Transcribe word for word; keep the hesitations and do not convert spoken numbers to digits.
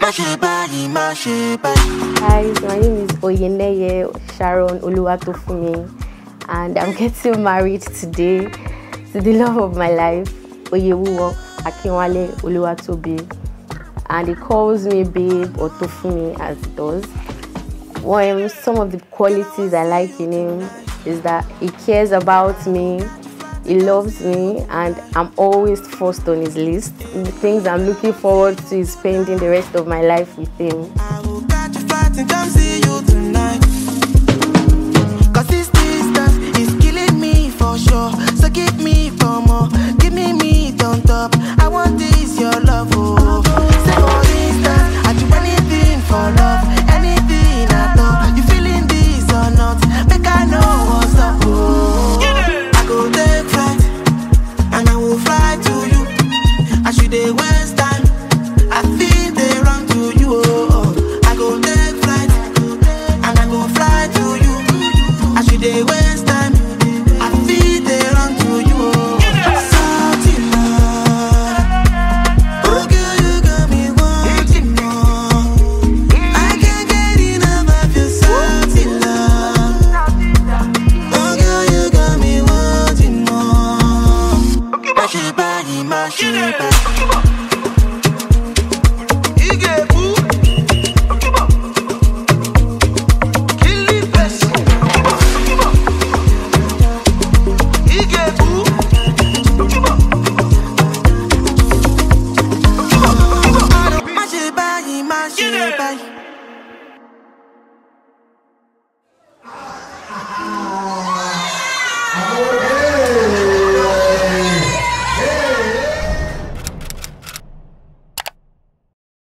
Guys, my name is Oyeneye Sharon Tofunmi, and I'm getting married today to the love of my life, Oyewuwo Akinwale Tobi, and he calls me babe or Tofunmi as he does. One, some of the qualities I like in him is that he cares about me, he loves me, and I'm always first on his list. The things I'm looking forward to is spending the rest of my life with him. I will catch you fighting, come see you tonight. Cause this distance is killing me for sure. So give me for more, give me meat on top. I want this, your love, oh.